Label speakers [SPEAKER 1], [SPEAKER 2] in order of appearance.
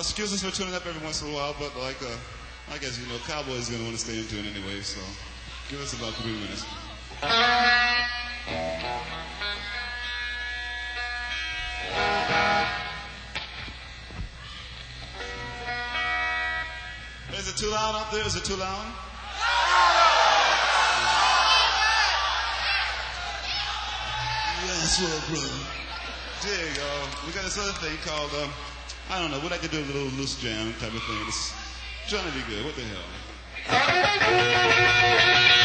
[SPEAKER 1] excuse us for tuning up every once in a while, but like, I guess, you know, Cowboys going to want to stay into it anyway, so give us about 3 minutes. Is it too loud out there? Is it too loud? Yes, well, brother. There you go. We got this other thing called, I don't know, we'd like to do a little loose jam type of thing. It's trying to be good. What the hell?